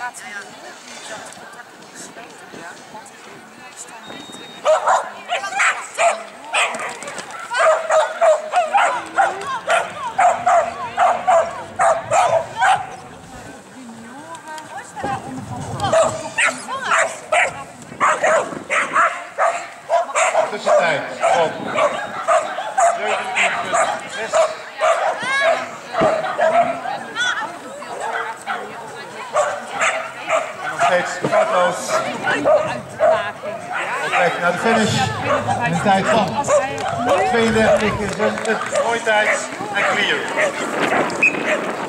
Tussentijd op 17,6. En nog steeds foutloos. Op weg naar de finish. In een tijd van 32 is een mooie tijd en clear.